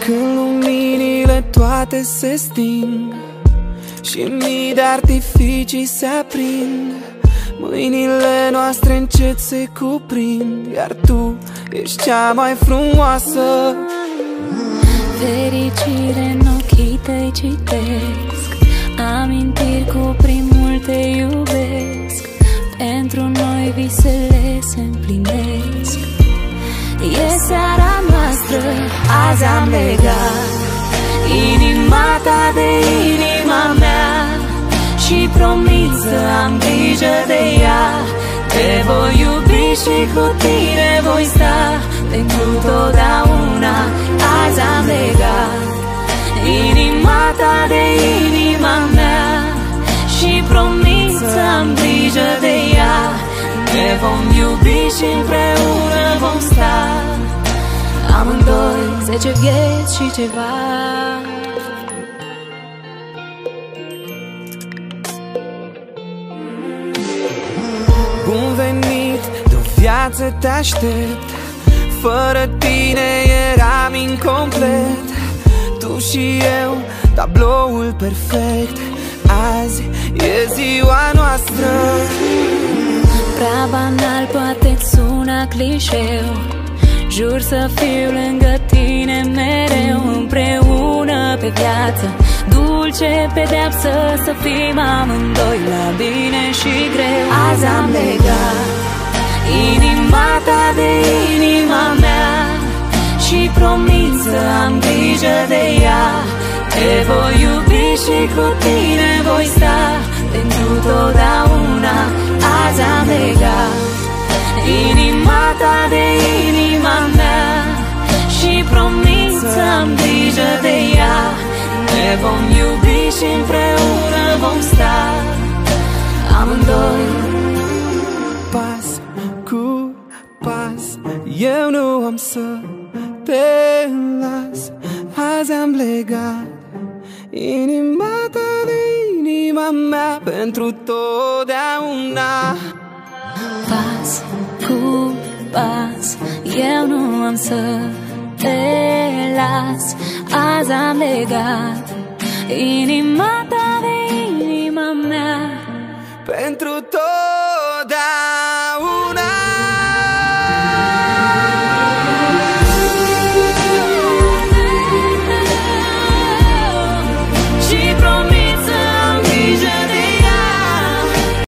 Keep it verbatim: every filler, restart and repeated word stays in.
Când luminile toate se sting și mii de artificii se aprind, mâinile noastre încet se cuprind, iar tu ești cea mai frumoasă. Fericire în ochii tăi citesc, amintiri cu primul te iubesc. Pentru noi visele se împlinesc. E seara noastră, azi am legat inima ta de inima mea și promit să am grijă de ea. Te voi iubi și cu tine voi sta pentru totdeauna. Azi am legat inima ta de inima mea și promit să am grijă de ea. Ne vom iubi și împreună vom sta, amândoi zece vieți și ceva. Bun venit, de o viață te aștept, fără tine eram incomplet. Tu și eu, tabloul perfect, azi e ziua noastră. Prea banal, poate-ți suna clișeu, jur să fiu lângă tine mereu, împreună pe viață. Dulce pedeapsă să fim amândoi la bine și greu. Azi am legat inima ta de inima mea și promit să am grijă de ea. Te voi iubi și cu tine voi sta pentru totdeauna. Azi am legat inima ta de inima mea și promit să am grijă de ea. Ne vom iubi și împreună vom sta, amândoi. Pas cu pas, eu nu am să te las. Azi am legat inima ta de inima mea pentru totdeauna. Pas cu pas, eu nu am să te las. Azi am legat inima ta de inima mea pentru tot.